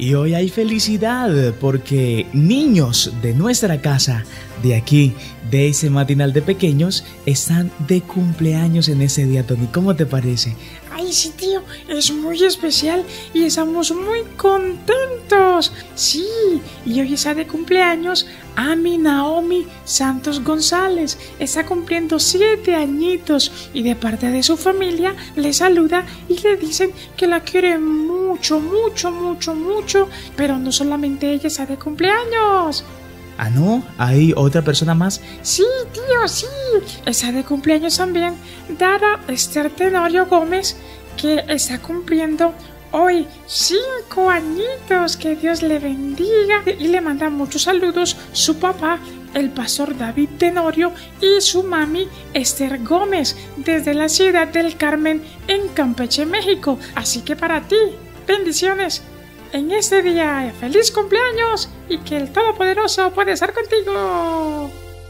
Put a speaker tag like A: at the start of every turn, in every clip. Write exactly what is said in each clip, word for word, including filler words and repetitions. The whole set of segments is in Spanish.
A: Y hoy hay felicidad porque niños de nuestra casa, de aquí, de ese matinal de pequeños, están de cumpleaños en ese día, Tony. ¿Cómo te parece?
B: Ay, sí, tío, es muy especial y estamos muy contentos. Sí, y hoy está de cumpleaños Ami Naomi Santos González. Está cumpliendo siete añitos y de parte de su familia le saluda y le dicen que la quiere mucho, mucho, mucho, mucho. Pero no solamente ella está de cumpleaños.
A: Ah, ¿no? ¿Hay otra persona más?
B: Sí, tío, sí. Está de cumpleaños también Dara Esther Tenorio Gómez, que está cumpliendo hoy cinco añitos. Que Dios le bendiga. Y le manda muchos saludos su papá, el pastor David Tenorio, y su mami Esther Gómez, desde la ciudad del Carmen en Campeche, México. Así que para ti, bendiciones en este día. ¡Feliz cumpleaños! Y que el Todopoderoso pueda estar contigo.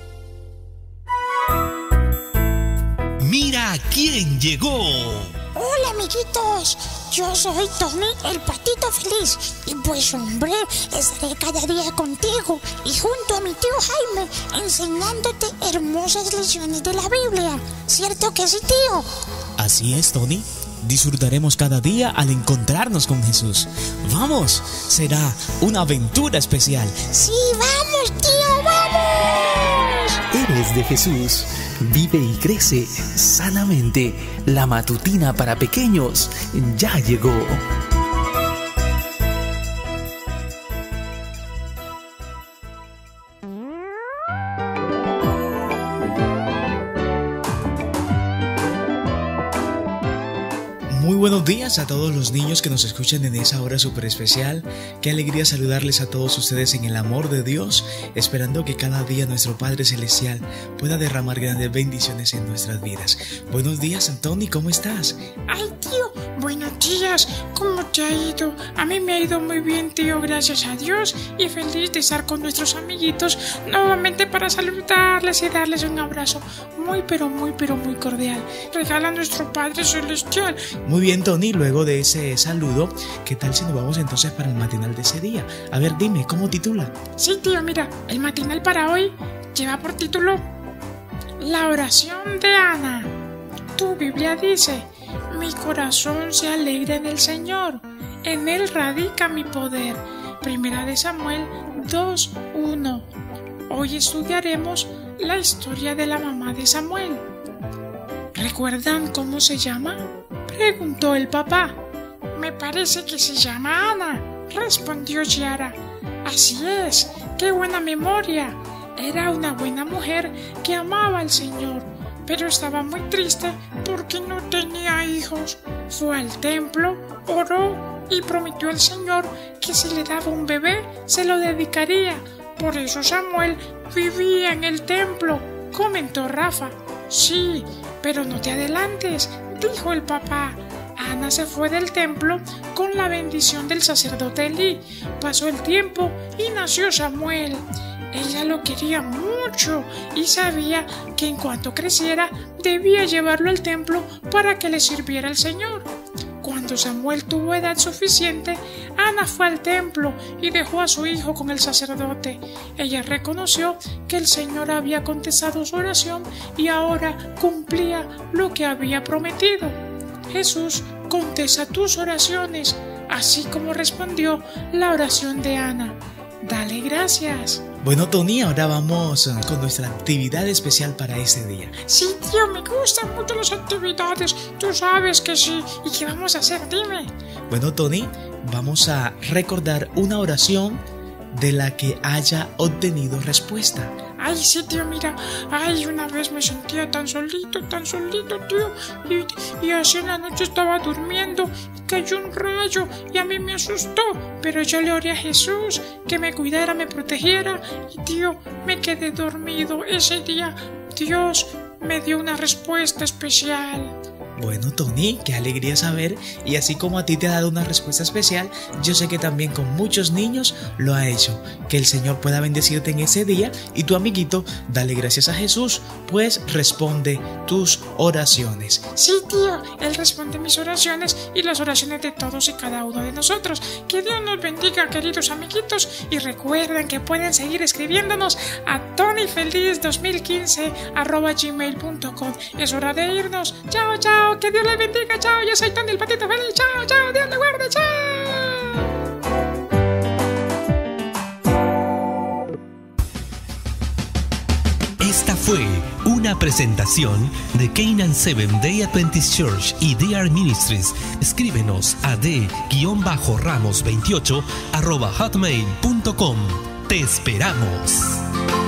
C: ¡Mira quién llegó!
D: Hola, amiguitos. Yo soy Tony, el patito feliz. Y pues, hombre, estaré cada día contigo y junto a mi tío Jaime enseñándote hermosas lecciones de la Biblia. ¿Cierto que sí, tío?
C: Así es, Tony. Disfrutaremos cada día al encontrarnos con Jesús. ¡Vamos! Será una aventura especial.
D: ¡Sí, vamos, tío, vamos!
E: Eres de Jesús. Vive y crece sanamente. La matutina para pequeños ya llegó.
A: Muy buenos días a todos los niños que nos escuchan en esa hora súper especial. Qué alegría saludarles a todos ustedes en el amor de Dios, esperando que cada día nuestro Padre Celestial pueda derramar grandes bendiciones en nuestras vidas. Buenos días, Antoni, ¿cómo estás?
B: Ay, tío, buenos días. ¿Cómo te ha ido? A mí me ha ido muy bien, tío, gracias a Dios. Y feliz de estar con nuestros amiguitos nuevamente para saludarles y darles un abrazo muy, pero muy, pero muy cordial. Regala a nuestro Padre Celestial.
A: Muy bien, Tony, luego de ese saludo, ¿qué tal si nos vamos entonces para el matinal de ese día? A ver, dime, ¿cómo titula?
B: Sí, tío, mira, el matinal para hoy lleva por título La oración de Ana. Tu Biblia dice: mi corazón se alegra en el Señor, en Él radica mi poder. Primera de Samuel dos uno. Hoy estudiaremos la historia de la mamá de Samuel. ¿Recuerdan cómo se llama?, preguntó el papá. Me parece que se llama Ana, respondió Yara. Así es, qué buena memoria. Era una buena mujer que amaba al Señor, pero estaba muy triste porque no tenía hijos. Fue al templo, oró y prometió al Señor que si le daba un bebé, se lo dedicaría. Por eso Samuel vivía en el templo, comentó Rafa. Sí, pero no te adelantes, dijo el papá. Ana se fue del templo con la bendición del sacerdote Elí. Pasó el tiempo y nació Samuel. Ella lo quería mucho y sabía que en cuanto creciera debía llevarlo al templo para que le sirviera al Señor. Cuando Samuel tuvo edad suficiente, Ana fue al templo y dejó a su hijo con el sacerdote. Ella reconoció que el Señor había contestado su oración y ahora cumplía lo que había prometido. Jesús contesta tus oraciones, así como respondió la oración de Ana. Dale gracias.
A: Bueno, Tony, ahora vamos con nuestra actividad especial para este día.
B: Sí, tío, me gustan mucho las actividades. Tú sabes que sí. ¿Y qué vamos a hacer? Dime.
A: Bueno, Tony, vamos a recordar una oración de la que haya obtenido respuesta.
B: Ay, sí, tío, mira. Ay, una vez me sentía tan solito, tan solito, tío. Y, y así en la noche estaba durmiendo y cayó un rayo y a mí me asustó. Pero yo le oré a Jesús que me cuidara, me protegiera. Y, tío, me quedé dormido. Ese día Dios me dio una respuesta especial.
A: Bueno, Tony, qué alegría saber, y así como a ti te ha dado una respuesta especial, yo sé que también con muchos niños lo ha hecho. Que el Señor pueda bendecirte en ese día, y tu amiguito, dale gracias a Jesús, pues responde tus oraciones.
B: Sí, tío, Él responde mis oraciones y las oraciones de todos y cada uno de nosotros. Que Dios nos bendiga, queridos amiguitos, y recuerden que pueden seguir escribiéndonos a tonyfeliz dos mil quince arroba gmail punto com. Es hora de irnos. Chao, chao, que Dios les bendiga. Chao, yo soy Tony el Patito Feliz. Chao, chao, Dios le guarde. Chao.
F: Esta fue una presentación de Canaan Seventh Day Adventist Church y D R Ministries. Escríbenos a d ramos veintiocho arroba hotmail punto com. Te esperamos.